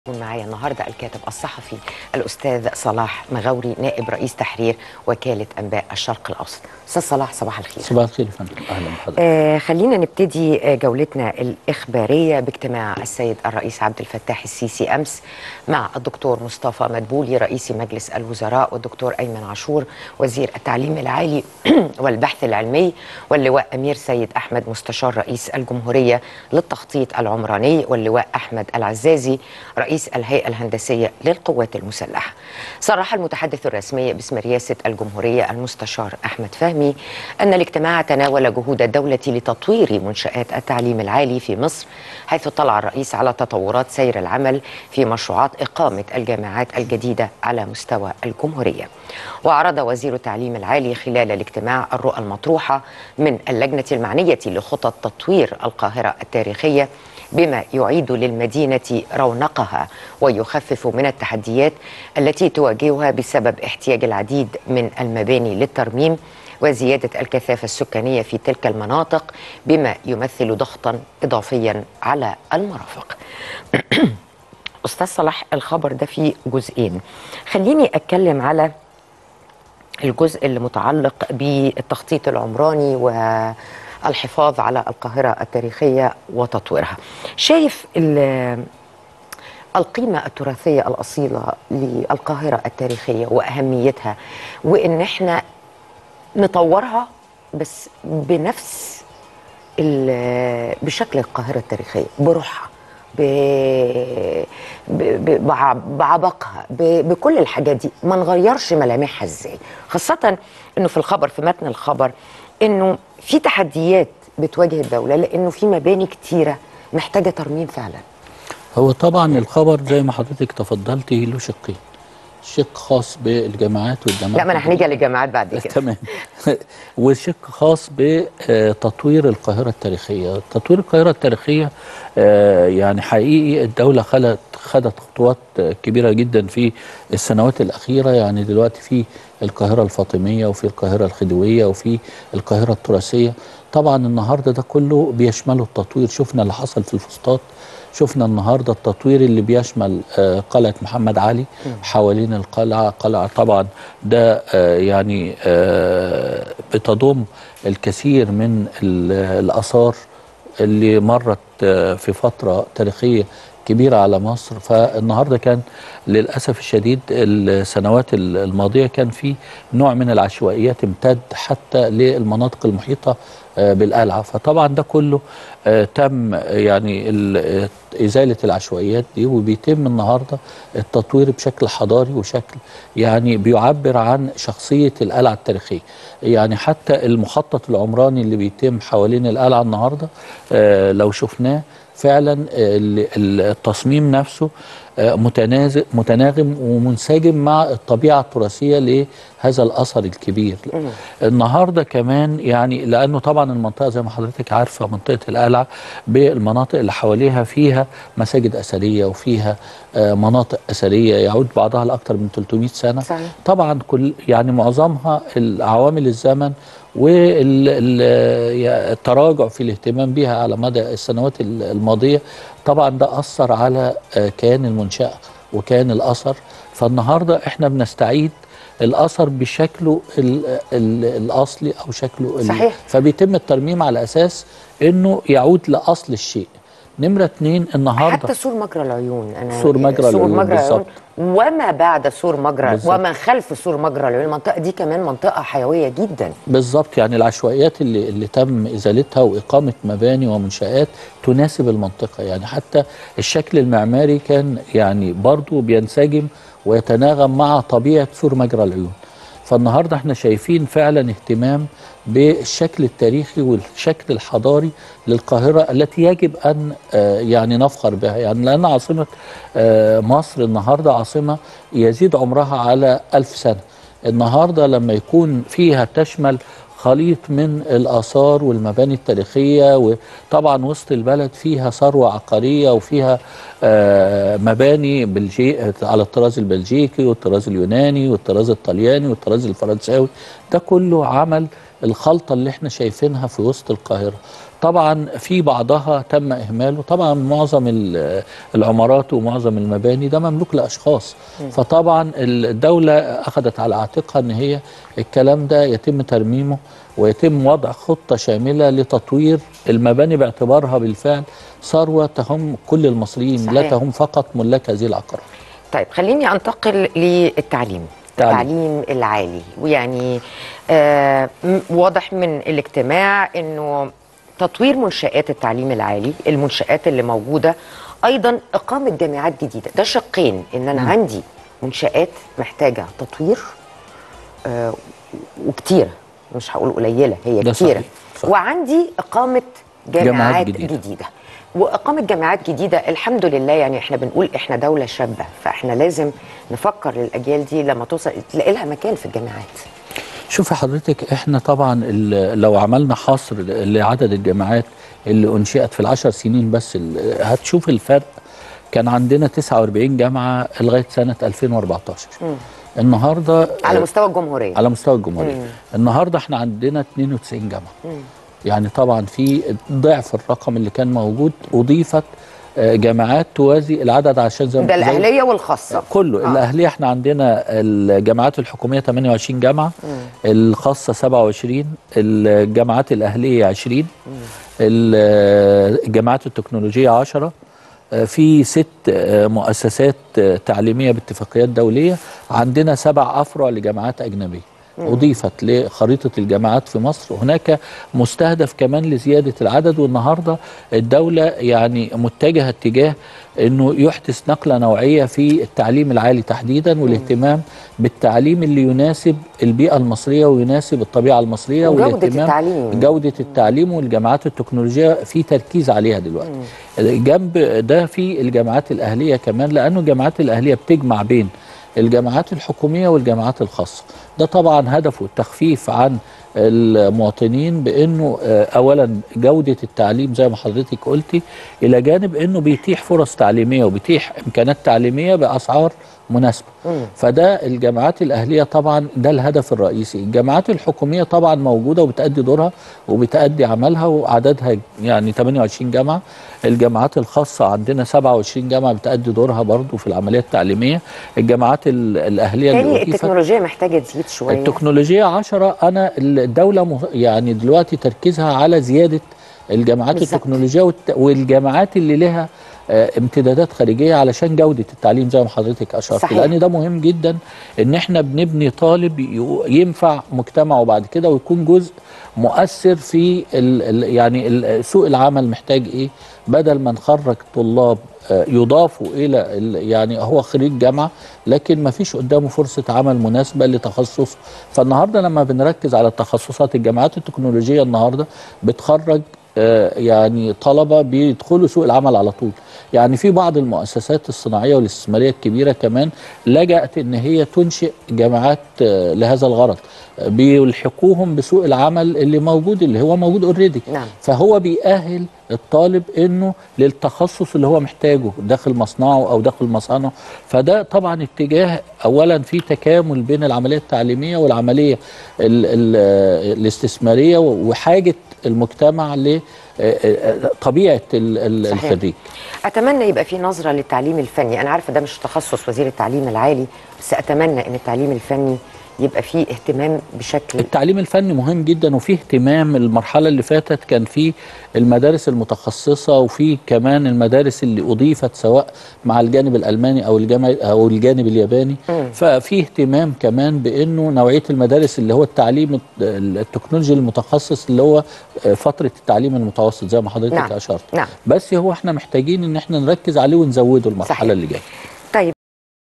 معايا النهارده الكاتب الصحفي الاستاذ صلاح مغاوري نائب رئيس تحرير وكاله انباء الشرق الاوسط. استاذ صلاح صباح الخير. صباح الخير يا فندم، اهلا بحضرتك. خلينا نبتدي جولتنا الاخباريه باجتماع السيد الرئيس عبد الفتاح السيسي امس مع الدكتور مصطفى مدبولي رئيس مجلس الوزراء والدكتور ايمن عاشور وزير التعليم العالي والبحث العلمي واللواء امير سيد احمد مستشار رئيس الجمهوريه للتخطيط العمراني واللواء احمد العزازي رئيس الهيئة الهندسية للقوات المسلحة. صرح المتحدث الرسمي باسم رئاسة الجمهورية المستشار أحمد فهمي أن الاجتماع تناول جهود الدولة لتطوير منشآت التعليم العالي في مصر، حيث اطلع الرئيس على تطورات سير العمل في مشروعات إقامة الجامعات الجديدة على مستوى الجمهورية. وعرض وزير التعليم العالي خلال الاجتماع الرؤى المطروحة من اللجنة المعنية لخطط تطوير القاهرة التاريخية بما يعيد للمدينة رونقها ويخفف من التحديات التي تواجهها بسبب احتياج العديد من المباني للترميم وزيادة الكثافة السكانية في تلك المناطق بما يمثل ضغطا إضافيا على المرافق. أستاذ صلاح، الخبر ده فيه جزئين، خليني أتكلم على الجزء اللي متعلق بالتخطيط العمراني والحفاظ على القاهرة التاريخية وتطويرها. شايف القيمة التراثية الأصيلة للقاهرة التاريخية وأهميتها، وإن احنا نطورها بس بنفس بشكل القاهرة التاريخية، بروحها، بعبقها، بكل الحاجات دي، ما نغيرش ملامحها ازاي؟ خاصة انه في الخبر، في متن الخبر، انه في تحديات بتواجه الدولة لانه في مباني كتيرة محتاجة ترميم فعلا. هو طبعا الخبر زي ما حضرتك تفضلتي له شقين، شق خاص بالجامعات والجامعات. لا، ما انا هنيجي للجامعات بعد كده. تمام. وشق خاص بتطوير القاهرة التاريخية. تطوير القاهرة التاريخية يعني حقيقي الدولة خدت خطوات كبيرة جدا في السنوات الأخيرة. يعني دلوقتي في القاهرة الفاطمية وفي القاهرة الخديوية وفي القاهرة التراثية. طبعا النهاردة ده كله بيشمله التطوير. شفنا اللي حصل في الفسطاط، شفنا النهارده التطوير اللي بيشمل قلعة محمد علي حوالين قلعة طبعا ده يعني بتضم الكثير من الآثار اللي مرت في فترة تاريخية كبيرة على مصر. فالنهارده كان للأسف الشديد السنوات الماضية كان في نوع من العشوائيات امتد حتى للمناطق المحيطة بالقلعة. فطبعا ده كله تم يعني إزالة العشوائيات دي، وبيتم النهارده التطوير بشكل حضاري وشكل يعني بيعبر عن شخصية القلعة التاريخية. يعني حتى المخطط العمراني اللي بيتم حوالين القلعة النهارده لو شفناه فعلا التصميم نفسه متناغم ومنسجم مع الطبيعة التراثية لهذا الأثر الكبير. النهاردة كمان يعني لأنه طبعا المنطقة زي ما حضرتك عارفة منطقة القلعة بالمناطق اللي حواليها فيها مساجد أثرية وفيها مناطق أثرية يعود بعضها لأكثر من 300 سنة. صحيح. طبعا كل يعني معظمها عوامل الزمن والتراجع في الاهتمام بها على مدى السنوات الماضية طبعا ده أثر على كيان المنشأة وكيان الأثر. فالنهاردة احنا بنستعيد الأثر بشكله الأصلي أو شكله. صحيح. فبيتم الترميم على أساس أنه يعود لأصل الشيء. نمرة 2 النهارده حتى سور مجرى العيون، سور مجرى العيون وما بعد سور مجرى وما خلف سور مجرى العيون، المنطقه دي كمان منطقه حيويه جدا. بالظبط، يعني العشوائيات اللي تم ازالتها واقامه مباني ومنشآت تناسب المنطقه. يعني حتى الشكل المعماري كان يعني برضو بينسجم ويتناغم مع طبيعه سور مجرى العيون. فالنهارده احنا شايفين فعلا اهتمام بالشكل التاريخي والشكل الحضاري للقاهرة التي يجب أن يعني نفخر بها. يعني لأن عاصمة مصر النهارده عاصمة يزيد عمرها على 1000 سنة. النهارده لما يكون فيها تشمل خليط من الآثار والمباني التاريخية، وطبعا وسط البلد فيها ثروة عقارية وفيها مباني على الطراز البلجيكي والطراز اليوناني والطراز الطلياني والطراز الفرنساوي. ده كله عمل الخلطة اللي احنا شايفينها في وسط القاهرة. طبعا في بعضها تم إهماله. طبعا معظم العمارات ومعظم المباني ده مملوك لأشخاص، فطبعا الدولة أخذت على عاتقها أن هي الكلام ده يتم ترميمه ويتم وضع خطة شاملة لتطوير المباني باعتبارها بالفعل ثروة تهم كل المصريين. صحيح. لا تهم فقط ملاك هذه العقارات. طيب خليني أنتقل للتعليم. التعليم العالي، ويعني واضح من الاجتماع أنه تطوير منشآت التعليم العالي، المنشآت اللي موجودة، أيضا إقامة جامعات جديدة. ده شقين، إن أنا عندي منشآت محتاجة تطوير وكتيرة، مش هقول قليلة، هي كتيرة. وعندي إقامة جامعات جديدة. وإقامة جامعات جديدة الحمد لله، يعني احنا بنقول احنا دولة شابة، فاحنا لازم نفكر للأجيال دي لما توصل تلاقي لها مكان في الجامعات. شوفي حضرتك، احنا طبعا لو عملنا حصر لعدد الجامعات اللي أنشئت في ال10 سنين بس، هتشوف الفرق. كان عندنا 49 جامعة لغاية سنة 2014. النهارده على مستوى الجمهورية. على مستوى الجمهورية. النهارده احنا عندنا 92 جامعة. يعني طبعا في ضعف الرقم اللي كان موجود. أضيفت جامعات توازي العدد، عشان زي ده الأهلية والخاصة كله. الأهلية احنا عندنا الجامعات الحكومية 28 جامعة، الخاصة 27، الجامعات الأهلية 20، الجامعات التكنولوجية 10، في 6 مؤسسات تعليمية باتفاقيات دولية، عندنا 7 أفرع لجامعات أجنبية أضيفت لخريطة الجامعات في مصر. هناك مستهدف كمان لزيادة العدد، والنهاردة الدولة يعني متجهة اتجاه أنه يحدث نقلة نوعية في التعليم العالي تحديدا، والاهتمام بالتعليم اللي يناسب البيئة المصرية ويناسب الطبيعة المصرية، والاهتمام جودة التعليم. والجامعات التكنولوجية في تركيز عليها دلوقتي. جنب ده في الجامعات الأهلية كمان، لأنه الجامعات الأهلية بتجمع بين الجامعات الحكومية والجامعات الخاصة. ده طبعا هدفه التخفيف عن المواطنين، بأنه أولا جودة التعليم زي ما حضرتك قلتي، إلى جانب أنه بيتيح فرص تعليمية وبيتيح إمكانات تعليمية بأسعار مناسبة. فده الجامعات الأهلية طبعا ده الهدف الرئيسي. الجامعات الحكومية طبعا موجودة وبتأدي دورها وبتأدي عملها، وعددها يعني 28 جامعة. الجامعات الخاصة عندنا 27 جامعة بتأدي دورها برضو في العملية التعليمية. الجامعات الأهلية اللي التكنولوجيا محتاجة تزيد شوية. التكنولوجيا 10. أنا الدولة يعني دلوقتي تركيزها على زيادة الجامعات بالزبط. التكنولوجيا والجامعات اللي لها امتدادات خارجيه علشان جوده التعليم زي ما حضرتك اشرت، لان ده مهم جدا ان احنا بنبني طالب ينفع مجتمعه بعد كده ويكون جزء مؤثر في يعني سوق العمل محتاج ايه، بدل ما نخرج طلاب يضافوا الى يعني هو خريج جامعه لكن ما فيش قدامه فرصه عمل مناسبه لتخصصه. فالنهارده لما بنركز على التخصصات، الجامعات التكنولوجيه النهارده بتخرج يعني طلبة بيدخلوا سوق العمل على طول. يعني في بعض المؤسسات الصناعية والاستثمارية الكبيرة كمان لجأت ان هي تنشئ جامعات لهذا الغرض، بيلحقوهم بسوق العمل اللي موجود، اللي هو موجود اوريدي. نعم. فهو بيأهل الطالب انه للتخصص اللي هو محتاجه داخل مصنعه او داخل مصانعه. فده طبعا اتجاه اولا في تكامل بين العملية التعليمية والعملية الاستثمارية وحاجة المجتمع لطبيعة الخريج. أتمنى يبقى في نظرة للتعليم الفني. أنا عارفة ده مش تخصص وزير التعليم العالي، بس أتمنى أن التعليم الفني يبقى فيه اهتمام بشكل. التعليم الفني مهم جدا وفيه اهتمام. المرحلة اللي فاتت كان فيه المدارس المتخصصة وفيه كمان المدارس اللي أضيفت سواء مع الجانب الألماني أو الجانب الياباني. ففيه اهتمام كمان بأنه نوعية المدارس اللي هو التعليم التكنولوجي المتخصص اللي هو فترة التعليم المتوسط زي ما حضرتك أشرت. نعم. بس هو احنا محتاجين ان احنا نركز عليه ونزوده المرحلة اللي جاية.